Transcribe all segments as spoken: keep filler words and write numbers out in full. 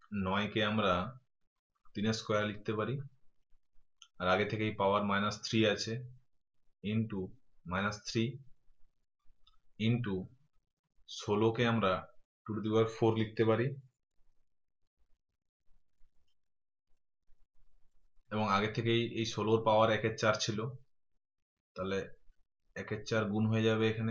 নয়কে আমরা তিনের স্কোয়ার লিখতে পারি, আর আগে থেকেই পাওয়ার মাইনাস থ্রি আছে, ইন্টু মাইনাস থ্রি ইন্টু ষোলোকে আমরা two to the power four লিখতে পারি, এবং আগে থেকেই এই ষোলোর পাওয়ার একের চার ছিল, তাহলে একের চার গুণ হয়ে যাবে এখানে,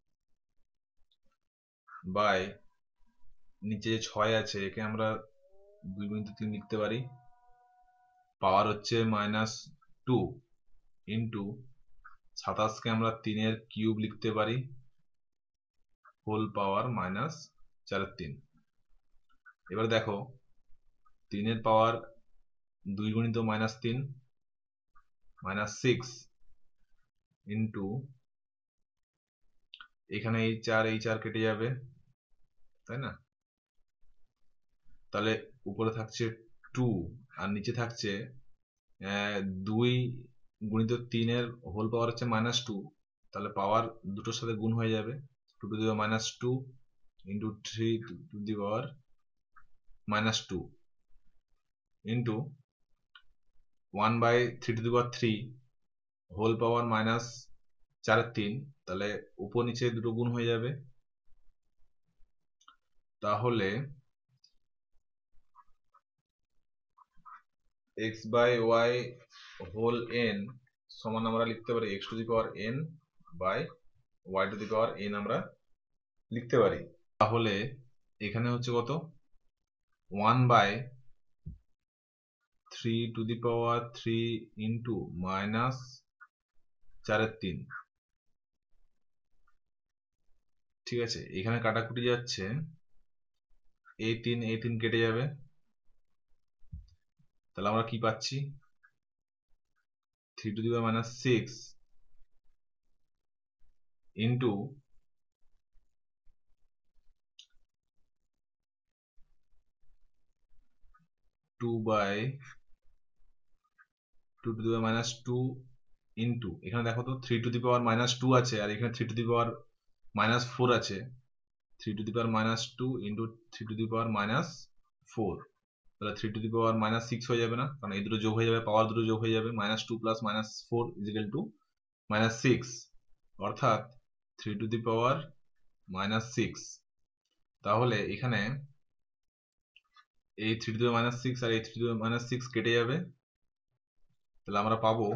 বাই নিচে যে ছয় আছে একে আমরা দুই গুণিত তিন লিখতে পারি, পাওয়ার হচ্ছে মাইনাস টু ইন্টু সাতাশকে আমরা তিনের কিউব লিখতে পারি, হোল পাওয়ার মাইনাস চারের তিন। এবার দেখো তিনের পাওয়ার দুই গুণিত মাইনাস তিন, মাইনাস সিক্স ইন্টু এখানে এই চার এই চার কেটে যাবে, তাই না? তাহলে উপরে থাকছে টু আর নিচে থাকছে দুই গুণিত তিনের হোল পাওয়ার হচ্ছে মাইনাস টু, তাহলে পাওয়ার দুটোর সাথে গুণ হয়ে যাবে, two to the power minus two into three to the power minus two into one by three to the power three whole power minus চারের তিন, তাহলে উপর নিচে দুটো গুণ হয়ে যাবে, তাহলে x by y whole n সমান আমরা লিখতে পারি x to the power n by y to the power n আমরা লিখতে পারি। তাহলে এখানে হচ্ছে কত, one by three to the power three into minus চারের তিন, ঠিক আছে? এখানে কাটাকুটি যাচ্ছে, এই তিন এই তিন কেটে যাবে, তাহলে আমরা কি পাচ্ছি, three to the power minus six into two by two to the power minus two into এখানে দেখো তো three to the power minus two আছে, আর এখানে three to the power minus four আছে, three to the power minus two into three to the power minus four, তাহলে three to the power minus six হয়ে যাবে না, কারণ এই দুটো যোগ হয়ে যাবে, পাওয়ার দুটো যোগ হয়ে যাবে, minus two plus minus four is equal two minus six, অর্থাৎ three to the power minus six. তাহলে এখানে এই three to the power minus six আর এই three to the power minus six কেটে যাবে, তাহলে আমরা পাবো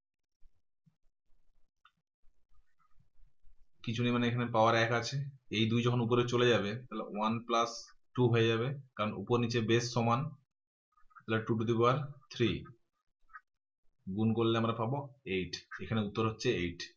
কিছু নেই, মানে এখানে পাওয়ার এক আছে, এই দুই যখন উপরে চলে যাবে তাহলে ওয়ান প্লাস টু হয়ে যাবে, কারণ উপর নিচে বেস সমান, তাহলে two to the power three গুণ করলে আমরা পাবো এইট, এখানে উত্তর হচ্ছে এইট।